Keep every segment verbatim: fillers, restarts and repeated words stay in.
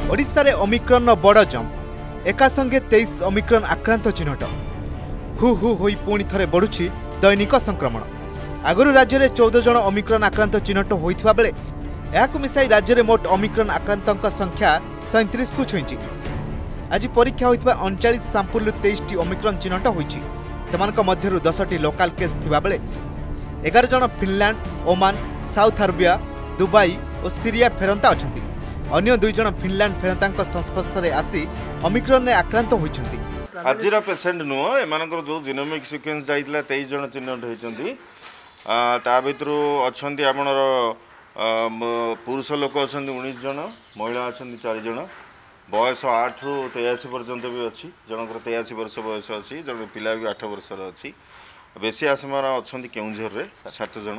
ओडिशा रे ओमिक्रॉन बड़ जंप एका संगे तेईस ओमिक्रॉन आक्रांत चिन्हट हु हु होई पुणी थरे बढ़ुछि दैनिक संक्रमण। आगुरी राज्य में चौदह जन ओमिक्रॉन आक्रांत चिन्हट होइथिबा बेले एहाकु मिसाई राज्य में मोट ओमिक्रॉन आक्रांतक संख्या सैंतीस को छुईंछि। आज परीक्षा होइथिबा उनचालीस सैंपल तेईस टी ओमिक्रॉन चिन्हट होइछि। सेमानक मध्यरु दस टी लोकल केस थिबा बेले एगार जन Finland, Oman, South Arabia, Dubai और सीरिया फेरंता अछंती। अन्य दुई जन फिनलैंड फेरंतांक संस्पर्श में आसी ओमिक्रॉन ने आक्रांत होइछंती। आजिर पेसेंट नुह एमानकर जो जीनोमिक सिक्वेन्स जाइतला तेईस जन चिन्हट होइछंती। ता भितरु अछंती आपनर पुरुष लोक अछंती उन्नीस जन, महिला अछंती चार जन, बयस आठ रु तेयासी पर्यंत भी अच्छी, जनकर तेयासी वर्ष बयस अच्छी, जन पिला भी आठ वर्षर अच्छी। बेसी आसमार अछंती केउंझर रे सात जन,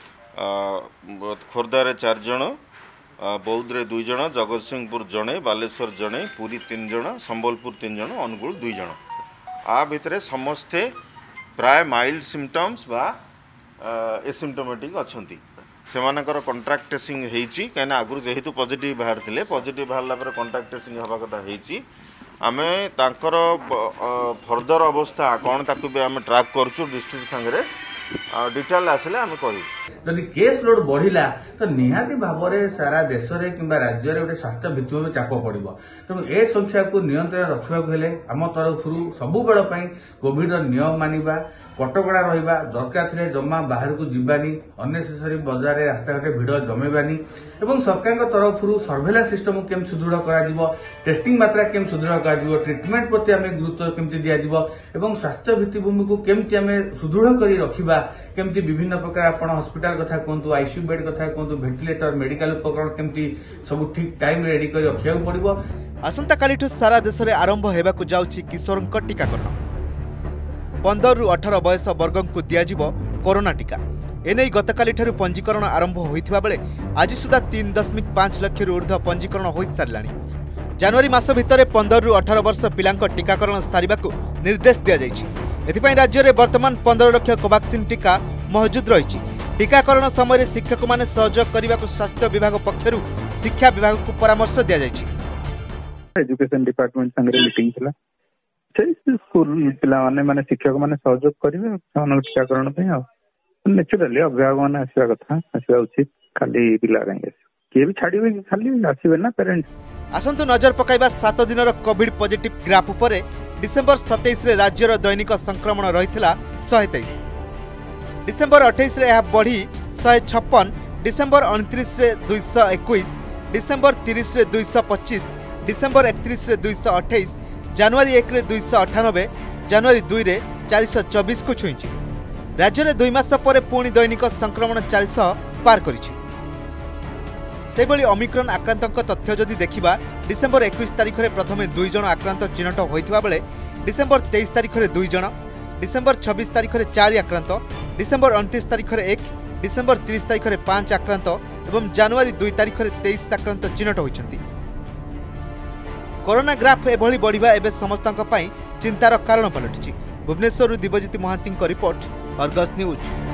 खोर्धारे चार जन, बौद्ध रे दुई जन, जगतसिंहपुर जड़े, बालेश्वर जड़े, पुरी तीन जन, संबलपुर तीन जन, अनुगुल दुई जन। आ भितरे समस्ते प्राय माइल्ड सिम्पटम्स बा एसिम्टोमेटिक अछंती। सेमानकर कॉन्ट्रैक्ट टेस्टिंग हेइची कहीं आगुरी जेहेतु पॉजिटिव बाहर थिले पॉजिटिव बाहरला पर कॉन्ट्रैक्ट टेस्टिंग हवा कथा हेइची। आमे तांकर फर्दर अवस्था कौन ताकू भी आमे ट्रैक करछु डिस्ट्रिक्ट संगे डिटेल आसले आमे कहि। जदि केस लोड बढ़िला तो निहाती भाव में सारा देश में कि राज्य में गोटे स्वास्थ्य भित्तिभूमि चाप पड़ो। तेणु ए संख्या को नियंत्रण रखा हेले आम तरफ सबु बेल कोविड नियम मानिबा, कटकड़ा रहिबा, दरकार थिले जमा बाहर को जीवानी, अननेसेसरी बजार रास्ता घाटे भिड़ जमेबानी एवं सरकार तरफ सर्वेलांस सिस्टम केम सुदृढ़ करा, टेस्टिंग मात्रा केम सुदृढ़ करा, ट्रिटमेंट प्रति आम गुरुत्व केमती दिया एवं स्वास्थ्य भित्तिभूमि को केमती आम सुदृढ़ कर रखा, केमती विभिन्न प्रकार आपण हॉस्पिटल कथा कहतु, आईसीयू बेड कथा कहतु, वेंटिलेटर, मेडिकल उपकरण केमती सब ठीक टाइम रेडी कर रखा पड़ो। आसंता कालिठु सारा देश में आरंभ हेबाकु जाउछि किशोरंक टीकाकरण। पंद्रह रु अठारह बयस वर्ग को दियाजिबो कोरोना टीका। एने गतकालिठारु पंजीकरण आरंभ होइथिबा बेले आज सुधा तीन दशमिक पांच लाख रु ऊर्ध्व पंजीकरण होई सारलानी। जनवरी मास भितर पंद्रह रु अठारह वर्ष पिलांक टीकाकरण सारिबाकु निर्देश दिया जाइछि। एथिपाई राज्य में वर्तमान पंद्रह लाख कोवैक्सीन टीका मौजूद रहिछि। टीकाकरण समय शिक्षक माने सहयोग करने स्वास्थ्य विभाग पक्षरु शिक्षा विभाग को परामर्श दिया जाइछि। एजुकेशन डिपार्टमेंट संगे मीटिंग थिला, स्कूल पिला माने माने शिक्षक माने सहयोग करिवे टीकाकरण पे। आ नेचुरली अभिभावक माने आसीबा कथा, आसीबा उचित, खाली पिला काहे के भी छाड़िबे खाली आसीबे ना पेरेंट्स। आसंतु नजर पकाइबा सात दिनर कोविड पॉजिटिव ग्राफ पर डिसेम्बर सत्ताईस रे राज्यर दैनिक संक्रमण रहिथिला सौ तेईस। डिसेम्बर अट्ठाईस रे यह बढ़ी सौ छप्पन, डिसेम्बर उनतीस रे दो सौ इक्कीस, डिसेम्बर तीस रे दो सौ पच्चीस, डिसेम्बर इकतीस रे दो सौ अट्ठाईस, जनवरी एक रे दो सौ अठानबे, जनवरी दो रे चार सौ चौबीस को छुईंछि। राज्य में दुई मास पर पुणी दैनिक संक्रमण चार सौ पार करिछि। सेबली ओमिक्रॉन आक्रांतक तथ्य जदि देखिबा डिसेम्बर इक्कीस तारिख में प्रथमे दुई जन आक्रांत चिन्हट होइथिबा बेले डिसेम्बर तेईस तारिख में दुई जन, डिसेम्बर छब्बीस तारिख में चार आक्रांत, डिसेम्बर उनतीस तारिख में एक, डिसेम्बर तीस तारिख में पांच आक्रांत एवं जनवरी दुई तारिख में तेईस आक्रांत चिन्हट होइछंती। कोरोना ग्राफ एभली बढ़िबा एबे समस्तक पई चिंतार कारण पलटिछि। Bhubaneswar Divyajyoti Mahanty report, Argus news.